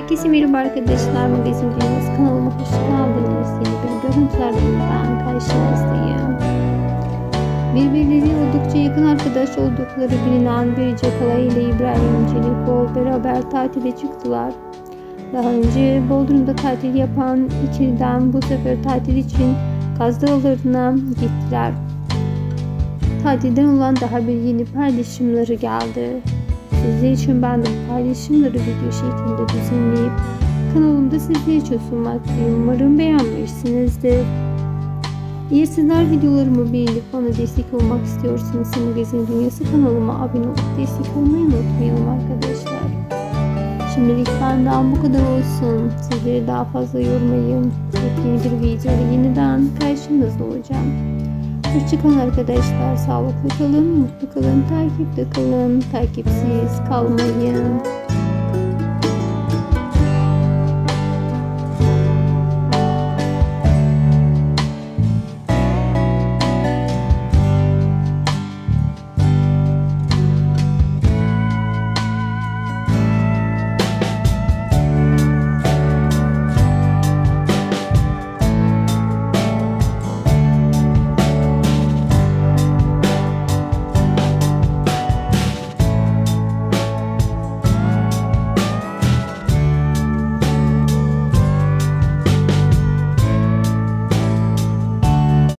Herkese merhaba arkadaşlar. Magazin Dünyası kanalıma hoş geldiniz. Yeni bir görüntülerle ben karşınızdayım. Birbirleri oldukça yakın arkadaş oldukları bilinen Birce Kalay ile İbrahim Çelikol beraber tatile çıktılar. Daha önce Bodrum'da tatil yapan ikiliden bu sefer tatil için Kaz Dağları'na gittiler. Tatilden olan daha bir yeni paylaşımları geldi. Sizler için ben de bu paylaşımları video şeklinde düzenleyip kanalımda sizler için sunmaktayım. Umarım beğenmişsinizdir. Eğer sizler videolarımı beğenip bana destek olmak istiyorsanız Magazin Dünyası kanalıma abone olup destek olmayı unutmayalım arkadaşlar. Şimdilik benden bu kadar olsun. Sizleri daha fazla yormayayım. Yeni bir videoyla yeniden karşınızda olacağım. Hoşçakalın arkadaşlar. Sağlıklı kalın, mutlu kalın, takipte kalın, takipsiz kalmayın.